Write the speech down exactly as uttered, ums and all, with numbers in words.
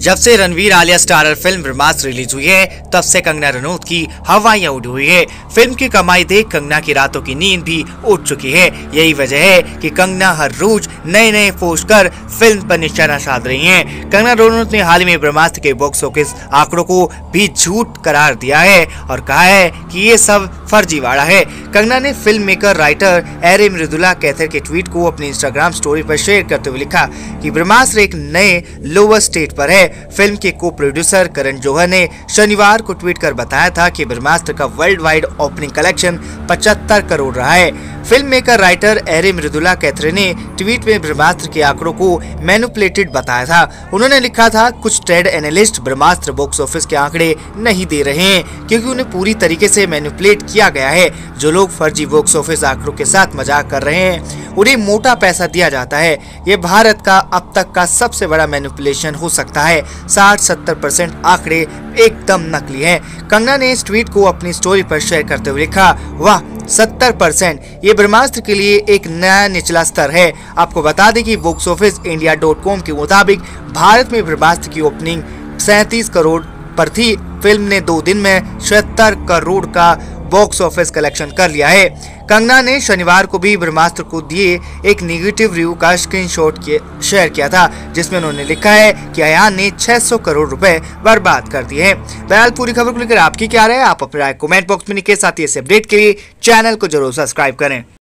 जब से Ranveer Alia starrer film Brahmastra release हुई है तब से कंगना रनौत की हवाइयां उड़ी हुई है। फिल्म की कमाई देख कंगना की रातों की नींद भी उड़ चुकी है। यही वजह है कि कंगना हर रोज नए नए पोस्ट कर फिल्म पर निशाना साध रही हैं। कंगना रनौत ने हाल ही में ब्रह्मास्त्र के बॉक्स ऑफिस आंकड़ों को भी झूठ करार दिया है और कहा है कि ये सब फर्जीवाड़ा है। कंगना ने फिल्म मेकर राइटर एरे मृदुला कैथर के ट्वीट को अपनी इंस्टाग्राम स्टोरी पर शेयर करते हुए लिखा कि ब्रह्मास्त्र एक नए लोअर स्टेट पर है। फिल्म के को प्रोड्यूसर करण जौहर ने शनिवार को ट्वीट कर बताया था कि ब्रह्मास्त्र का वर्ल्ड वाइड ओपनिंग कलेक्शन पचहत्तर करोड़ रहा है। फिल्म मेकर राइटर एरे मृदुला कैथर ने ट्वीट में ब्रह्मास्त्र के आंकड़ों को मैनिपुलेटेड बताया था। उन्होंने लिखा था, कुछ trade analyst Brahmastra box office के आंकड़े नहीं दे रहे हैं क्योंकि उन्हें पूरी तरीके से मैनिपुलेट किया गया है। जो लोग फर्जी बॉक्स ऑफिस आंकड़ों के साथ मजाक कर रहे हैं उन्हें मोटा पैसा दिया जाता है। ये भारत का अब तक का सबसे बड़ा मैनिपुलेशन हो सकता है। साठ सत्तर परसेंट आंकड़े एकदम नकली हैं। कंगना ने इस ट्वीट को अपनी स्टोरी पर शेयर करते हुए लिखा, वाह सत्तर परसेंट, ये ब्रह्मास्त्र के लिए एक नया निचला स्तर है। आपको बता दें कि box office India dot com के मुताबिक भारत में ब्रह्मास्त्र की ओपनिंग सैंतीस करोड़ पर थी। फिल्म ने दो दिन में छिहत्तर करोड़ का बॉक्स ऑफिस कलेक्शन कर लिया है। कंगना ने शनिवार को भी ब्रह्मास्त्र को दिए एक नेगेटिव रिव्यू का स्क्रीनशॉट शेयर किया था जिसमें उन्होंने लिखा है कि अयान ने छह सौ करोड़ रुपए बर्बाद कर दिए हैं। बहरहाल पूरी खबर को लेकर आपकी क्या राय है, आप अपनी राय कमेंट बॉक्स में लिखिए। साथ ही इस अपडेट के लिए चैनल को जरूर सब्सक्राइब करें।